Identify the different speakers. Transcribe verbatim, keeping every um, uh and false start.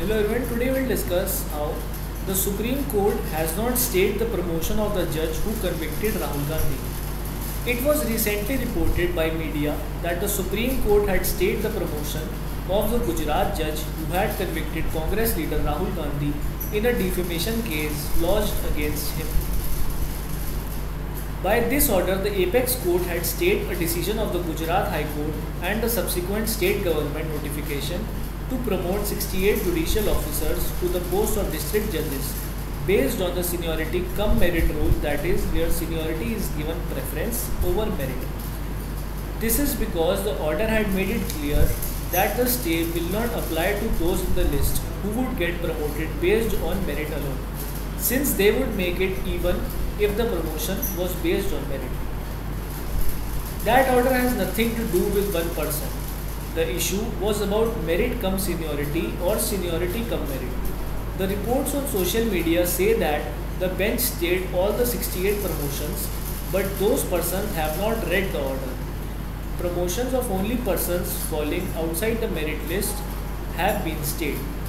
Speaker 1: Hello everyone, today we'll discuss how the Supreme Court has not stayed the promotion of the judge who convicted Rahul Gandhi. It was recently reported by media that the Supreme Court had stayed the promotion of the Gujarat judge who had convicted Congress leader Rahul Gandhi in a defamation case lodged against him. By this order, the apex court had stayed a decision of the Gujarat High Court and the subsequent state government notification to promote sixty-eight judicial officers to the post of district judges based on the seniority cum merit rule, that is, where seniority is given preference over merit. This is because the order had made it clear that the stay will not apply to those in the list who would get promoted based on merit alone, since they would make it even if the promotion was based on merit. That order has nothing to do with one person. The issue was about merit cum seniority or seniority cum merit. The reports on social media say that the bench stayed all the sixty-eight promotions, but those persons have not read the order. Promotions of only persons falling outside the merit list have been stayed.